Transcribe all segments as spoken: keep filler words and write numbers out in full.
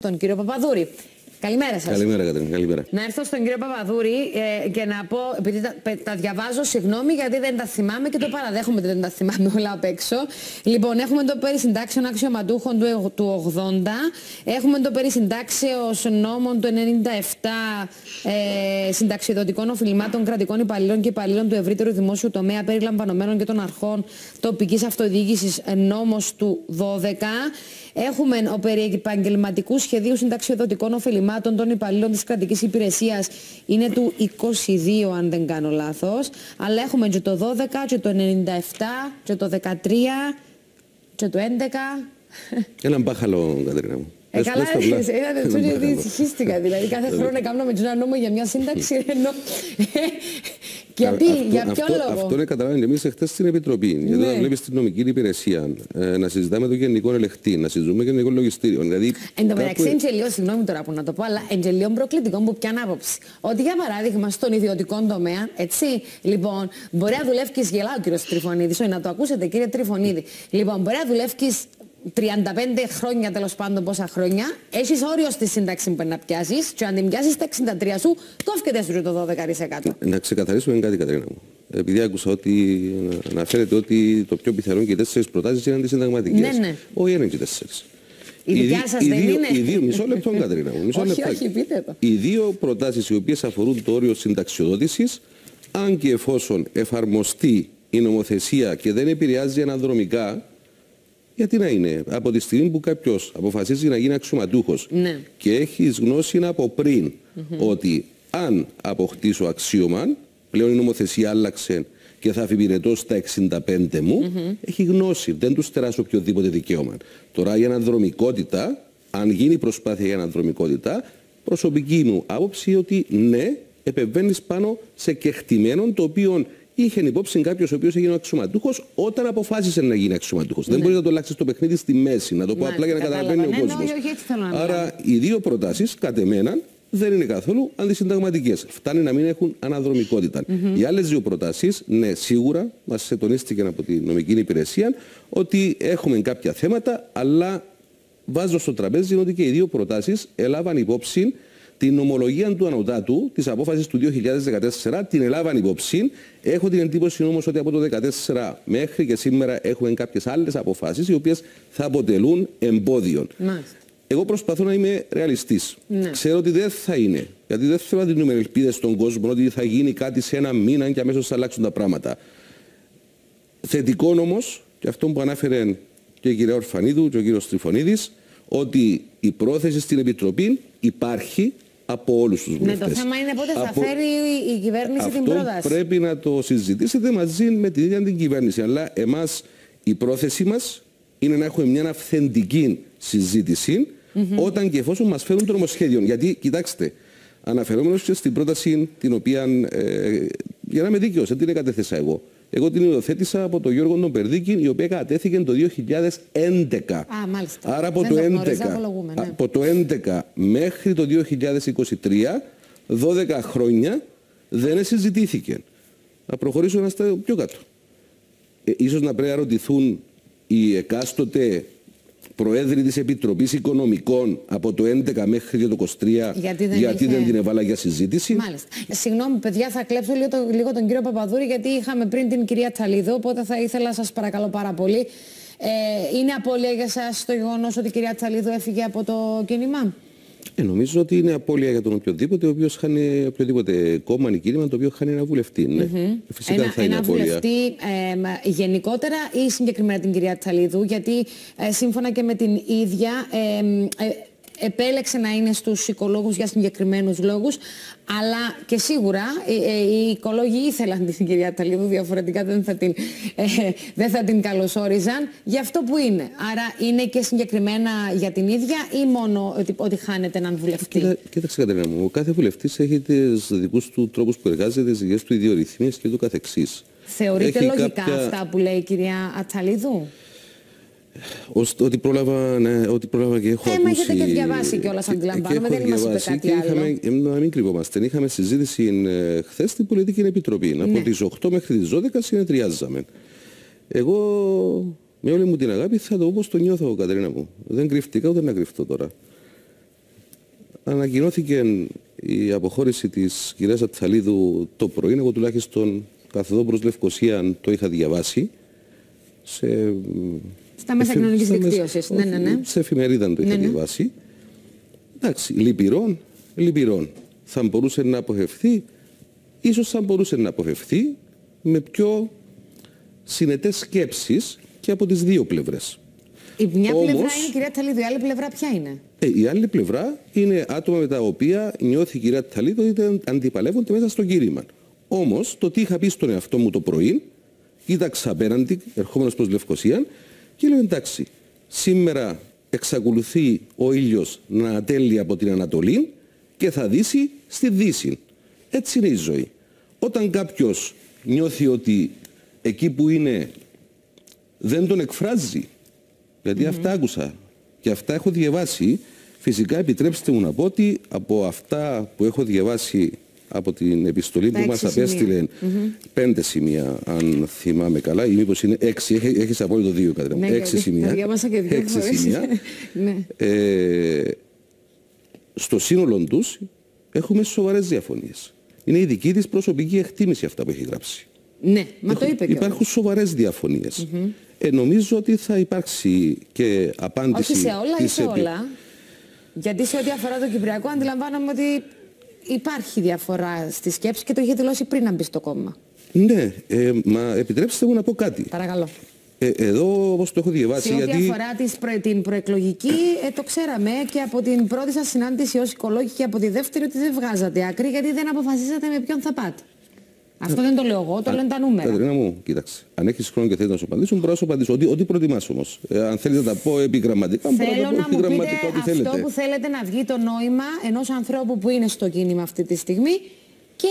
τον κύριο Παπαδούρη. Καλημέρα σας. Καλημέρα, Κατρίνα. Καλημέρα. Να έρθω στον κύριο Παπαδούρη ε, και να πω, επειδή τα, τα διαβάζω, συγγνώμη γιατί δεν τα θυμάμαι και το παραδέχομαι ότι δεν τα θυμάμαι όλα απ' έξω. Λοιπόν, έχουμε το περί συντάξεων αξιωματούχων του, του ογδόντα, έχουμε το περί συντάξεως νόμων του ενενήντα επτά ε, συνταξιδοτικών οφειλημάτων κρατικών υπαλλήλων και υπαλλήλων του ευρύτερου δημόσιου τομέα περιλαμβανομένων και των αρχών τοπικής αυτοδιοίκησης νόμος του δώδεκα. Έχουμε ο περί επαγγελματικού σχεδίου συνταξιοδοτικών οφειλημάτων των υπαλλήλων της κρατικής υπηρεσίας, είναι του είκοσι δύο αν δεν κάνω λάθος, αλλά έχουμε και το δώδεκα και το ενενήντα επτά και το δεκατρία και το έντεκα. Έναν μπάχαλο, Κατρίνα μου. Ε, καλά, είδατε τσούρι ότι ησυχίστηκα, δηλαδή κάθε χρόνο κάνουμε ένα νόμο για μια σύνταξη, ενώ... Γιατί, για ποιο λόγο? Αυτό είναι καταλάβει εμείς εχθές στην Επιτροπή. Γιατί όταν βλέπεις την νομική υπηρεσία να συζητάμε το γενικό ελεγχτή, να συζητούμε και γενικό λογιστήριο. Εν τω μεταξύ, είναι και λίγο, συγγνώμη τώρα που να το πω, αλλά είναι και λίγο προκλητικό που πιάνει άποψη. Ότι για παράδειγμα στον ιδιωτικό τομέα, έτσι, λοιπόν, μπορεί να δουλεύει, γελά ο κύριο Τριφωνίδη, όχι να το ακούσετε κύριε Τριφωνίδη. Λοιπόν, μπορεί να δουλεύει τριάντα πέντε χρόνια, τέλος πάντων πόσα χρόνια, έχεις όριο στη σύνταξη που να πιάσεις και αν την πιάσεις τα εξήντα τρία σου, κόφκεται σου το δώδεκα τοις εκατό. Να ξεκαθαρίσουμε κάτι, Κατρίνα μου. Επειδή άκουσα ότι αναφέρεται ότι το πιο πιθανό και οι τέσσερις προτάσεις είναι αντισυνταγματικές. Ναι, ναι. Όχι, είναι και τέσσερις. Η δικιά σας δεν δύο, είναι? Οι δύο, μισό λεπτό, Κατρίνα μου. Μισό όχι, όχι, πείτε το. Οι δύο προτάσεις οι οποίες αφορούν το όριο συνταξιοδότησης, αν και εφόσον εφαρμοστεί η νομοθεσία και δεν επηρεάζει αναδρομικά, γιατί να είναι, από τη στιγμή που κάποιος αποφασίζει να γίνει αξιωματούχος, ναι, και έχεις γνώση από πριν mm-hmm. ότι αν αποκτήσω αξίωμα, πλέον η νομοθεσία άλλαξε και θα αφιπηρετώ στα εξήντα πέντε μου, mm-hmm. έχει γνώση, δεν του στεράσω οποιοδήποτε δικαίωμα. Τώρα η αναδρομικότητα, αν γίνει προσπάθεια για αναδρομικότητα, προσωπική μου άποψη ότι ναι, επεμβαίνεις πάνω σε κεκτημένο το οποίο είχε υπόψη κάποιο ο οποίο έγινε αξιωματούχος όταν αποφάσισε να γίνει αξιωματούχος. Ναι. Δεν μπορεί να το αλλάξει το παιχνίδι στη μέση, να το πω απλά για να καταλαβαίνει ο κόσμος. Άρα οι δύο προτάσεις, κατ' εμένα, δεν είναι καθόλου αντισυνταγματικές. Φτάνει να μην έχουν αναδρομικότητα. Mm-hmm. Οι άλλες δύο προτάσεις, ναι, σίγουρα μας τονίστηκε από τη νομική υπηρεσία ότι έχουμε κάποια θέματα, αλλά βάζω στο τραπέζι ότι και οι δύο προτάσεις έλαβαν υπόψη την ομολογία του ανωτάτου της απόφασης του δύο χιλιάδες δεκατέσσερα, την έλαβαν υπόψη. Έχω την εντύπωση όμως ότι από το δύο χιλιάδες δεκατέσσερα μέχρι και σήμερα έχουμε κάποιες άλλες αποφάσεις οι οποίες θα αποτελούν εμπόδιο. Μάλιστα. Εγώ προσπαθώ να είμαι ρεαλιστής. Ναι. Ξέρω ότι δεν θα είναι. Γιατί δεν θέλω να δίνουμε ελπίδες στον κόσμο ότι θα γίνει κάτι σε ένα μήνα και αμέσως θα αλλάξουν τα πράγματα. Θετικό όμως, και αυτό που ανάφερε και η κυρία Ορφανίδου και ο κύριος Τριφωνίδης, ότι η πρόθεση στην Επιτροπή υπάρχει από όλους τους βουλευτές. Ναι, το θέμα είναι πότε θα από... φέρει η κυβέρνηση αυτό την πρόταση. Αυτό πρέπει να το συζητήσετε μαζί με την ίδια την κυβέρνηση. Αλλά εμάς η πρόθεση μας είναι να έχουμε μια αυθεντική συζήτηση mm-hmm. όταν και εφόσον μας φέρουν το νομοσχέδιο. Γιατί, κοιτάξτε, αναφερόμενος και στην πρόταση την οποία, ε, για να είμαι δίκαιος, δεν την κατέθεσα εγώ. Εγώ την υιοθέτησα από τον Γιώργο τον Περδίκη, η οποία κατέθηκε το δύο χιλιάδες έντεκα. Α, μάλιστα. Άρα από το, το έντεκα, ναι. από το έντεκα μέχρι το δύο χιλιάδες είκοσι τρία, δώδεκα χρόνια δεν συζητήθηκε. Να προχωρήσω ένα στάδιο πιο κάτω. Ε, ίσως να πρέπει να ρωτηθούν οι εκάστοτε προέδροι της Επιτροπής Οικονομικών από το έντεκα μέχρι το είκοσι τρία γιατί δεν, γιατί είχε... δεν την έβαλα για συζήτηση. Μάλιστα. Συγγνώμη παιδιά, θα κλέψω λίγο, το, λίγο τον κύριο Παπαδούρη γιατί είχαμε πριν την κυρία Τσαλίδου, οπότε θα ήθελα σας παρακαλώ πάρα πολύ. Ε, είναι απώλεια για σας το γεγονός ότι η κυρία Τσαλίδου έφυγε από το κίνημα? Ε, νομίζω ότι είναι απώλεια για τον οποιοδήποτε, ο οποίος χάνει οποιοδήποτε κόμμα ή κίνημα το οποίο χάνει ένα βουλευτή. Ναι. Mm-hmm. Φυσικά ένα, θα είναι ένα απώλεια. Βουλευτή ε, γενικότερα ή συγκεκριμένα την κυρία Τσαλίδου, γιατί ε, σύμφωνα και με την ίδια ε, ε, επέλεξε να είναι στους οικολόγους για συγκεκριμένους λόγους, αλλά και σίγουρα ε, ε, οι οικολόγοι ήθελαν την κυρία Τσαλίδου, διαφορετικά δεν θα την, ε, δεν θα την καλωσόριζαν για αυτό που είναι. Άρα είναι και συγκεκριμένα για την ίδια ή μόνο ότι, ότι χάνεται έναν βουλευτή? Κοίτα, κοίταξε Κατερίνα μου, ο κάθε βουλευτής έχει τους δικούς του τρόπους που εργάζεται, τις δικές του ιδιορυθμίες και το καθεξής. Θεωρείτε έχει λογικά κάποια... αυτά που λέει η κυρία Τσαλίδου? Ότι πρόλαβα, ναι, ότι πρόλαβα και έχω ε, ακούσει... Μα έχετε και διαβάσει κιόλας, αντιλαμβάνομαι, δεν μας είπε κάτι άλλο. Είχαμε, να μην κρυβόμαστε, είχαμε συζήτηση ε, χθες στην Πολιτική Επιτροπή. Ναι. Από τις οκτώ μέχρι τις δώδεκα συνεδριάζαμε. Εγώ, με όλη μου την αγάπη, θα το πω πώς το νιώθω, Κατερίνα μου. Δεν κρυφτήκα ούτε να κρυφτώ τώρα. ανακοινώθηκε η αποχώρηση της κυρίας Ατταλίδου το πρωί. Εγώ τουλάχιστον καθοδό προς Λευκοσία το είχα διαβάσει. Σε... Στα μέσα εφη... κοινωνικής δικτύωσης. Ναι, ναι, ναι. Σε εφημερίδα το είχα ναι, ναι. διαβάσει. Εντάξει, λυπηρών, λυπηρών. Θα μπορούσε να αποφευθεί, ίσως θα μπορούσε να αποφευθεί με πιο συνετές σκέψεις και από τις δύο πλευρές. Η μια Όμως, πλευρά είναι η κυρία Ατταλίδου, η άλλη πλευρά ποια είναι? Ε, η άλλη πλευρά είναι άτομα με τα οποία νιώθει η κυρία Ατταλίδου ότι αντιπαλεύονται μέσα στο κήρυμα. Όμως, το τι είχα πει στον εαυτό μου το πρωί, κοίταξα απέναντι, ερχόμενος προς Λευκοσία, και λέω εντάξει, σήμερα εξακολουθεί ο ήλιος να ανατέλει από την Ανατολή και θα δύσει στη Δύση. Έτσι είναι η ζωή. Όταν κάποιος νιώθει ότι εκεί που είναι δεν τον εκφράζει, γιατί mm-hmm. αυτά άκουσα και αυτά έχω διαβάσει, φυσικά επιτρέψτε μου να πω ότι από αυτά που έχω διαβάσει από την επιστολή που μας απέστειλε mm-hmm. πέντε σημεία, αν θυμάμαι καλά, ή μήπως είναι έξι, Έχει, έχεις απόλυτο δύο, Κατρίνα. Ναι, έξι σημεία. Και δύο έξι σημεία. ναι. ε, στο σύνολο τους έχουμε σοβαρές διαφωνίες. Είναι η δική της προσωπική εκτίμηση αυτά που έχει γράψει. Ναι, μα Έχω, το είπε και Υπάρχουν σοβαρές διαφωνίες. Mm-hmm. Ε, νομίζω ότι θα υπάρξει και απάντηση. Όχι σε όλα ή σε επί... όλα. Γιατί σε ό,τι αφορά το Κυπριακό αντιλαμβάνομαι ότι υπάρχει διαφορά στη σκέψη και το είχε δηλώσει πριν να μπει στο κόμμα. Ναι, ε, μα επιτρέψτε μου να πω κάτι. Παρακαλώ. Ε, εδώ όπως το έχω διαβάσει. Σε ό,τι γιατί... αφορά τις προ... την προεκλογική, ε, το ξέραμε και από την πρώτη σας συνάντηση ως οικολόγοι και από τη δεύτερη ότι δεν βγάζατε άκρη γιατί δεν αποφασίσατε με ποιον θα πάτε. Αυτό δεν το λέω εγώ, το λένε τα νούμερα. Κατερίνα μου, κοίταξε. Αν έχεις χρόνο και θέλεις να σου απαντήσω, μπορώ να σου απαντήσω. Ό,τι, ό,τι προτιμάς όμως. Ε, αν θέλεις να τα πω επιγραμματικά, μπορώ να τα πω επιγραμματικά ό,τι θέλετε. Αυτό που θέλετε να βγει το νόημα ενός ανθρώπου που είναι στο κίνημα αυτή τη στιγμή και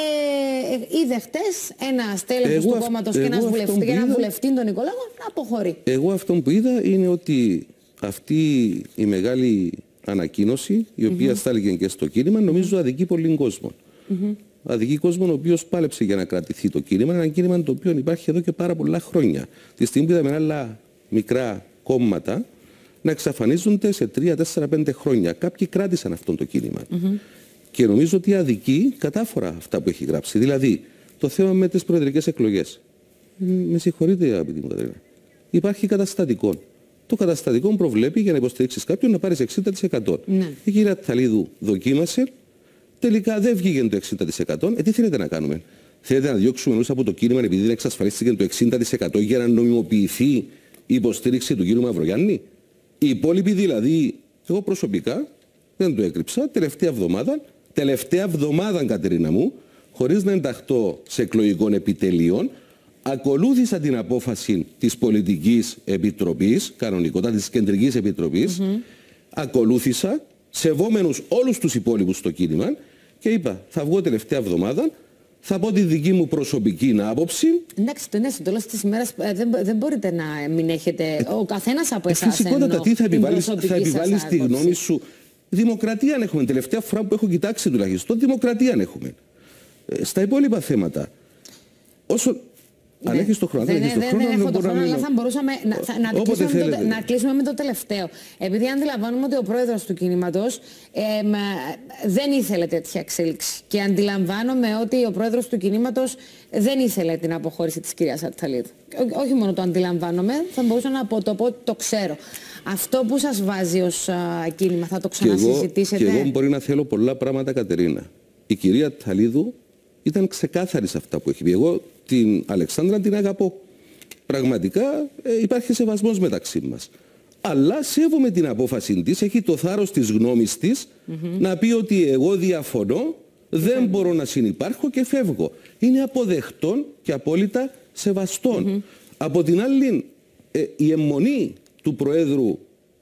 ε, είδε χτες ένα στέλεχος του κόμματος και ένας βουλευτή, ένα βουλευτή των οικολόγων να αποχωρεί. Εγώ αυτό που είδα είναι ότι αυτή η μεγάλη ανακοίνωση, η οποία mm-hmm. στάληκε και στο κίνημα, νομίζω αδικεί πολύ κόσμο. Mm-hmm. Αδικεί κόσμο ο οποίος πάλεψε για να κρατηθεί το κίνημα. Ένα κίνημα το οποίο υπάρχει εδώ και πάρα πολλά χρόνια. Τη στιγμή που είδαμε άλλα μικρά κόμματα να εξαφανίζονται σε τρία, τέσσερα, πέντε χρόνια. Κάποιοι κράτησαν αυτό το κίνημα. Mm-hmm. Και νομίζω ότι αδικεί κατάφορα αυτά που έχει γράψει. Δηλαδή, το θέμα με τις προεδρικές εκλογές. Με συγχωρείτε, αγαπητή μου Κατερίνα. Υπάρχει καταστατικό. Το καταστατικό προβλέπει για να υποστηρίξεις κάποιον να πάρεις εξήντα τοις εκατό. Ναι. Η κυρία Ατταλίδου δοκίμασε. Τελικά δεν βγήκε το εξήντα τοις εκατό. Ε, τι θέλετε να κάνουμε? Θέλετε να διώξουμε εμείς από το κίνημα επειδή δεν εξασφαλίστηκε το εξήντα τοις εκατό για να νομιμοποιηθεί η υποστήριξη του κ. Μαυρογιάννη? Οι υπόλοιποι δηλαδή, εγώ προσωπικά δεν το έκρυψα, τελευταία εβδομάδα, τελευταία εβδομάδα Κατερίνα μου, χωρίς να ενταχθώ σε εκλογικών επιτελείων, ακολούθησα την απόφαση της πολιτικής επιτροπής, κανονικότατα της κεντρικής επιτροπής, mm-hmm. ακολούθησα, σεβόμενους όλους τους υπόλοιπους στο κίνημα και είπα, θα βγω τελευταία εβδομάδα, θα πω τη δική μου προσωπική άποψη. Εντάξει, το είναι στο τέλος της ημέρας, δεν, δεν μπορείτε να μην έχετε, ο καθένας από εσάς φυσικότατα, τι θα επιβάλλεις, θα επιβάλλεις τη γνώμη σου? Δημοκρατία αν έχουμε, τελευταία φορά που έχω κοιτάξει τουλάχιστον, δημοκρατία αν έχουμε. Ε, στα υπόλοιπα θέματα, όσο... Ναι. Αν έχεις το χρόνο, δεν, δεν έχεις το χρόνο, δεν έχω το χρόνο, να αλλά θα μπορούσαμε να, θα, να, κλείσουμε το, να κλείσουμε με το τελευταίο. Επειδή αντιλαμβάνομαι ότι ο πρόεδρος του κινήματος ε, δεν ήθελε τέτοια εξέλιξη. Και αντιλαμβάνομαι ότι ο πρόεδρος του κινήματος δεν ήθελε την αποχώρηση της κυρίας Ατταλίδου. Όχι μόνο το αντιλαμβάνομαι, θα μπορούσα να πω, το πω ότι το ξέρω. Αυτό που σας βάζει ως α, κίνημα, θα το ξανασυζητήσετε? Και εγώ, και εγώ μπορεί να θέλω πολλά πράγματα, Κατερίνα. Η κυρία Ατταλίδου ήταν ξεκάθαρη σε αυτά που έχει πει. Εγώ την Αλεξάνδρα την αγαπώ. Πραγματικά ε, υπάρχει σεβασμός μεταξύ μας. Αλλά σέβομαι την απόφαση της, έχει το θάρρος της γνώμης της mm-hmm. να πει ότι εγώ διαφωνώ, δεν mm-hmm. μπορώ να συνυπάρχω και φεύγω. Είναι αποδεκτόν και απόλυτα σεβαστόν. Mm-hmm. Από την άλλη, ε, η αιμονή του Προέδρου,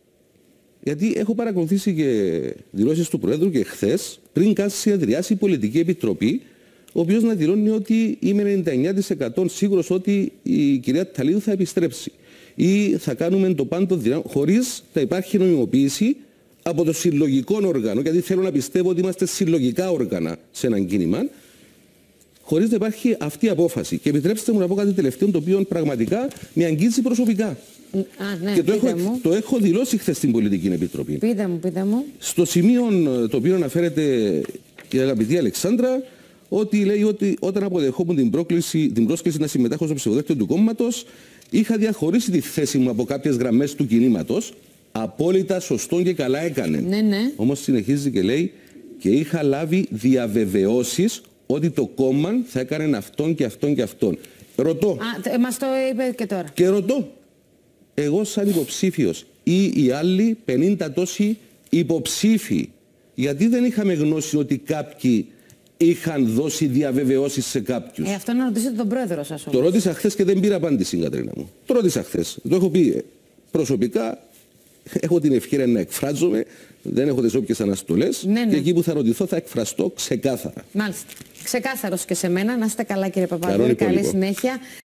γιατί έχω παρακολουθήσει και δηλώσεις του Προέδρου και χθες, πριν καν συνεδριάσει η Πολιτική Επιτροπή, ο οποίος να δηλώνει ότι είμαι ενενήντα εννέα τοις εκατό σίγουρος ότι η κυρία Ατταλίδου θα επιστρέψει. Ή θα κάνουμε το πάντο δυνάμει, χωρίς να υπάρχει νομιμοποίηση από το συλλογικό όργανο, γιατί θέλω να πιστεύω ότι είμαστε συλλογικά όργανα σε έναν κίνημα, χωρίς να υπάρχει αυτή η απόφαση. Και επιτρέψτε μου να πω κάτι τελευταίο, το οποίο πραγματικά με αγγίζει προσωπικά. Α, ναι, και το έχω, μου. το έχω δηλώσει χθες στην Πολιτική Επιτροπή. Πείτε μου, πείτε μου. Στο σημείο το οποίο αναφέρεται η αγαπητή Αλεξάνδρα, ότι λέει ότι όταν αποδεχόμουν την, πρόκληση, την πρόσκληση να συμμετάχω στο ψηφοδέλτιο του κόμματος, είχα διαχωρίσει τη θέση μου από κάποιες γραμμές του κινήματος. Απόλυτα σωστό και καλά έκανε. Ναι, ναι. Όμως συνεχίζει και λέει, και είχα λάβει διαβεβαιώσεις ότι το κόμμα θα έκανε αυτόν και αυτόν και αυτόν. Ρωτώ. Α, μας το είπε και τώρα. Και ρωτώ. Εγώ σαν υποψήφιος ή οι άλλοι πενήντα τόσοι υποψήφοι, γιατί δεν είχαμε γνώση ότι κάποιοι είχαν δώσει διαβεβαιώσεις σε κάποιους. Ε, αυτό να ρωτήσετε τον πρόεδρο σας όμως. Το ρώτησα χθες και δεν πήρα απάντηση, Κατρίνα μου. Το ρώτησα χθες. Το έχω πει προσωπικά. Έχω την ευκαιρία να εκφράζομαι, δεν έχω τις όποιες αναστολές, ναι, ναι. Και εκεί που θα ρωτηθώ θα εκφραστώ ξεκάθαρα. Μάλιστα. Ξεκάθαρος και σε μένα. Να είστε καλά, κύριε Παπαδούρη. Καλή συνέχεια.